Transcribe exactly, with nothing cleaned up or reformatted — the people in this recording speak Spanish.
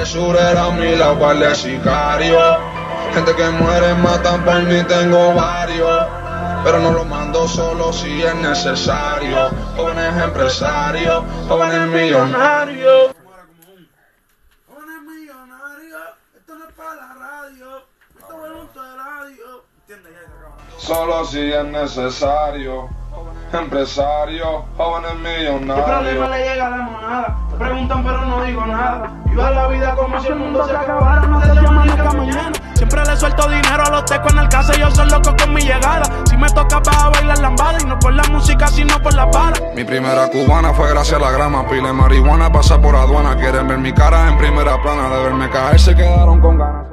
Tesurera a mi lado, par de sicarios. Gente que muere, matan por mí, tengo varios. Pero no lo mando solo si es necesario. Jóvenes empresarios, jóvenes millonarios. Jóvenes millonarios, esto no es para la radio, esto es un radio. ¿Entiendes? Ya se acaba. Solo si es necesario. Empresarios, jóvenes millonarios. ¿Qué problema le llega a la monada? Preguntan pero no digo nada. Viva la vida como si el mundo se acabara. No te llaman ni mañana. Siempre le suelto dinero a los tecos en el casa. Yo soy loco con mi llegada. Si me toca para bailar lambada. Y no por la música sino por la bala. Mi primera cubana fue gracias a la grama. Pile marihuana pasa por aduana. Quieren ver mi cara en primera plana. De verme caer se quedaron con ganas.